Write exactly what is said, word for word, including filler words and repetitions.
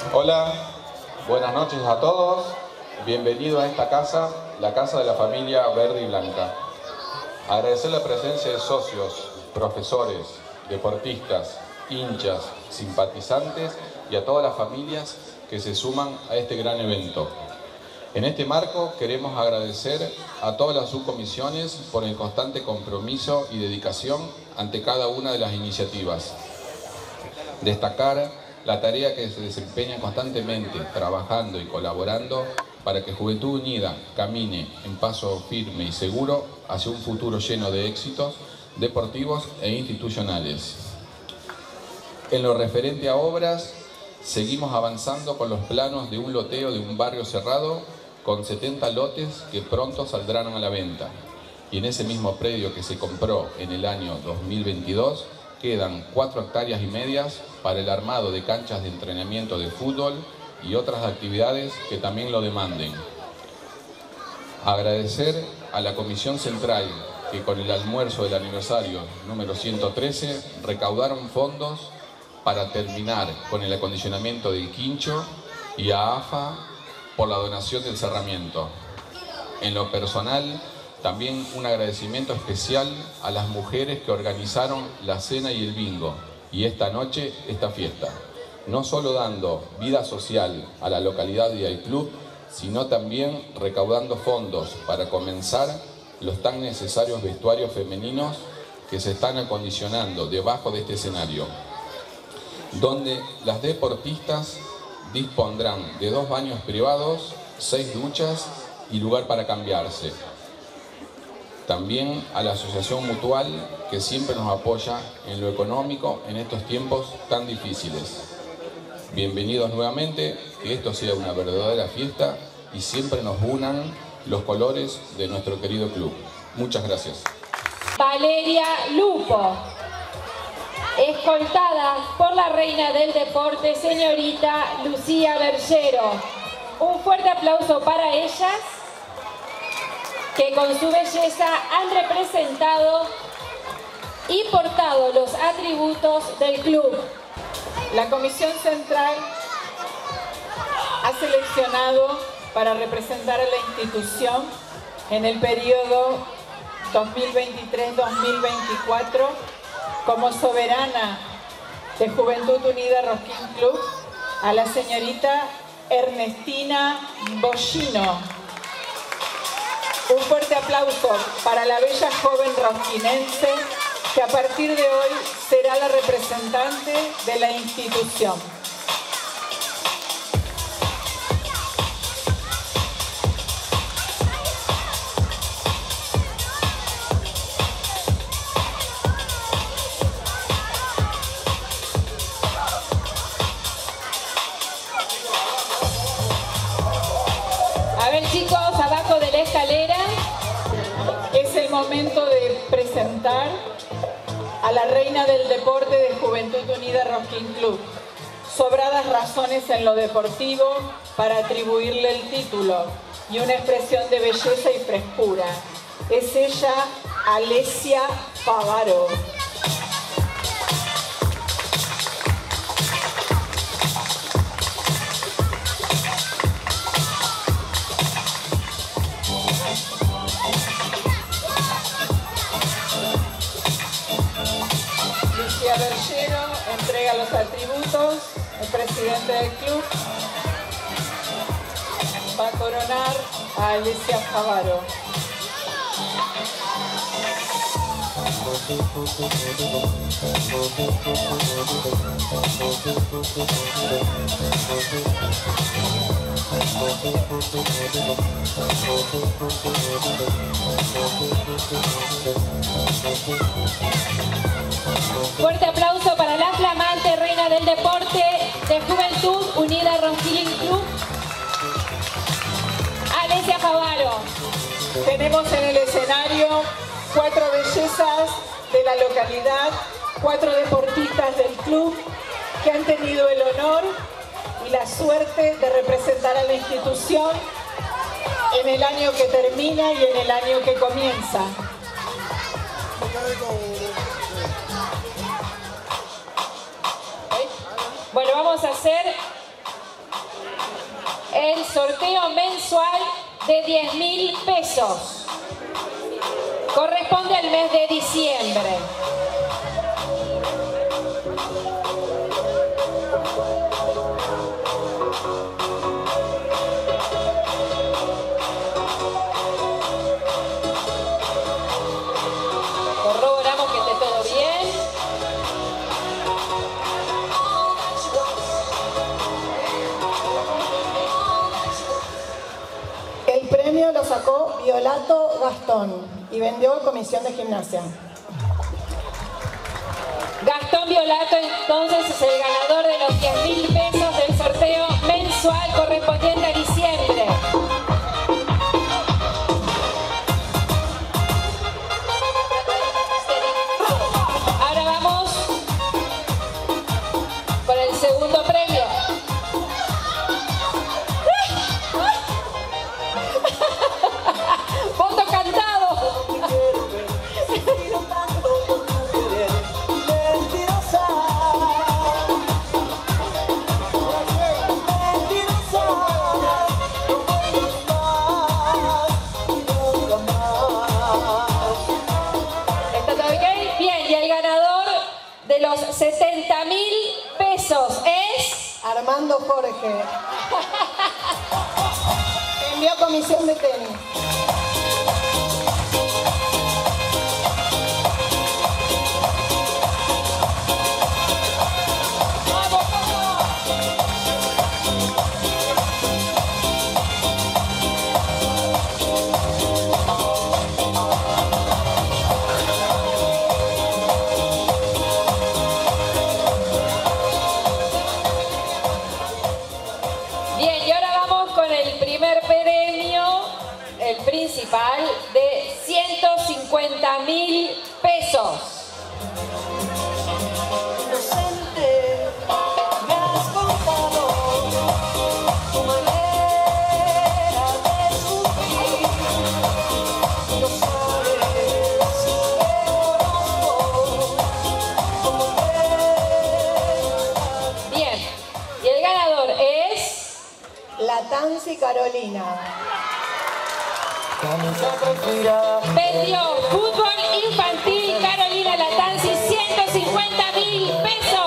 Hola, buenas noches a todos. Bienvenidos a esta casa, la casa de la familia Verde y Blanca. Agradecer la presencia de socios, profesores, deportistas, hinchas, simpatizantes y a todas las familias que se suman a este gran evento. En este marco queremos agradecer a todas las subcomisiones por el constante compromiso y dedicación ante cada una de las iniciativas. Destacar la tarea que se desempeña constantemente, trabajando y colaborando para que Juventud Unida camine en paso firme y seguro hacia un futuro lleno de éxitos deportivos e institucionales. En lo referente a obras, seguimos avanzando con los planos de un loteo de un barrio cerrado con setenta lotes que pronto saldrán a la venta. Y en ese mismo predio que se compró en el año dos mil veintidós, quedan cuatro hectáreas y medias para el armado de canchas de entrenamiento de fútbol y otras actividades que también lo demanden. Agradecer a la Comisión Central que con el almuerzo del aniversario número ciento trece recaudaron fondos para terminar con el acondicionamiento del quincho, y a AFA por la donación del cerramiento. En lo personal, también un agradecimiento especial a las mujeres que organizaron la cena y el bingo y esta noche esta fiesta, no solo dando vida social a la localidad y al club, sino también recaudando fondos para comenzar los tan necesarios vestuarios femeninos que se están acondicionando debajo de este escenario, donde las deportistas dispondrán de dos baños privados, seis duchas y lugar para cambiarse. También a la Asociación Mutual, que siempre nos apoya en lo económico en estos tiempos tan difíciles. Bienvenidos nuevamente, que esto sea una verdadera fiesta y siempre nos unan los colores de nuestro querido club. Muchas gracias. Valeria Lupo, escoltada por la reina del deporte, señorita Lucía Bergero. Un fuerte aplauso para ellas, que con su belleza han representado y portado los atributos del club. La Comisión Central ha seleccionado para representar a la institución en el periodo dos mil veintitrés dos mil veinticuatro como soberana de Juventud Unida Rosquín Club a la señorita Ernestina Bollino. Un fuerte aplauso para la bella joven rosquinense que a partir de hoy será la representante de la institución. A ver, chicos, abajo de la escalera. Es el momento de presentar a la reina del deporte de Juventud Unida Rosquín Club. Sobradas razones en lo deportivo para atribuirle el título y una expresión de belleza y frescura. Es ella, Alessia Favaro. Bergero entrega los atributos, el presidente del club va a coronar a Alessia Favaro. Fuerte aplauso para la flamante reina del deporte de Juventud Unida Rosquín Club, Alessia Favaro. Tenemos en el escenario cuatro bellezas de la localidad, cuatro deportistas del club que han tenido el honor y la suerte de representar a la institución en el año que termina y en el año que comienza. Bueno, vamos a hacer sorteo mensual de diez mil pesos. Corresponde al mes de diciembre. Corroboramos que esté todo bien. El premio lo sacó Violato Gastón y vendió Comisión de Gimnasia. Gastón Violato entonces es el ganador de los diez mil pesos del sorteo mensual correspondiente a diciembre. Ahora vamos con el segundo premio. Voto cantado. ¿Está todo bien? Bien, y el ganador de los setenta mil pesos es... Armando Jorge. Envió Comisión de Tenis. Bien, y ahora vamos con el primer premio, el principal, de ciento cincuenta mil pesos. Inocente, me has contado tu manera de sufrir. No sabes que conozco cómo te... Bien, y el ganador es... Latanzi Carolina. Vendió fútbol infantil Carolina Latanzi, ciento cincuenta mil pesos.